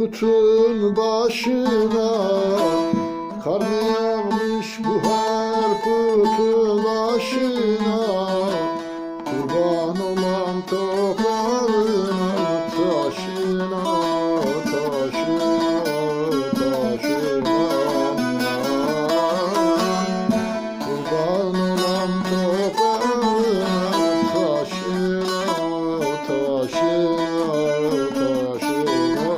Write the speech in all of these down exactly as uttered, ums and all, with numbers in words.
Harputun başına kar mı yağmış bu harputun başına? Kurban olan toprağına, taşına, taşına, taşına. Kurban olan toprağına, taşına, taşına, taşına.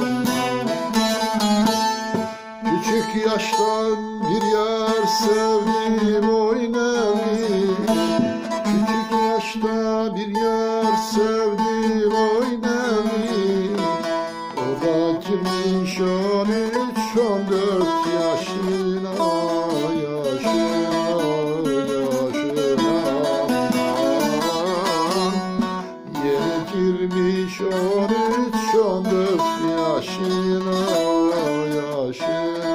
Küçük yaştan bir yer sevdim oynayayım. Küçük yaşta bir yer sevdim oynayayım. O da girmiş on üç on dört yaşına, yaşına, yaşına. Yeni girmiş on üç on dört yaşına, yaşına, yaşına.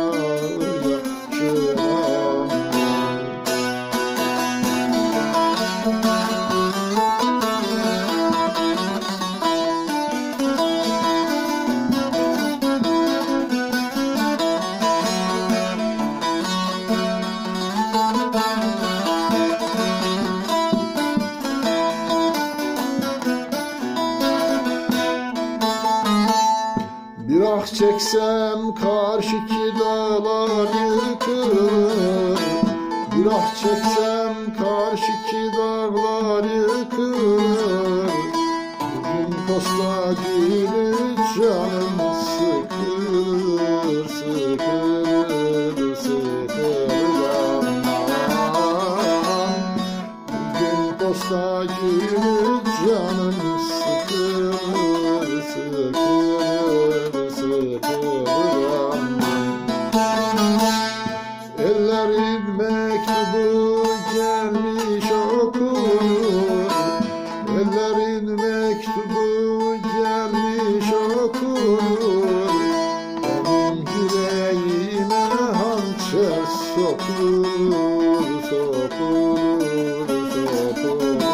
Bir ah çeksem karşıki dağlar yıkılır. Bir ah çeksem karşıki dağlar yıkılır. Bugün posta gibi canım sıkılır, sıkılır, sıkılır aman. Bugün posta gibi canım sıkılır, sıkılır, sıkılır. Ellerin mektubu gelmiş okunur. Ellerin mektubu gelmiş okunur. Benim yüreğime hançer sokulur, sokulur, sokulur.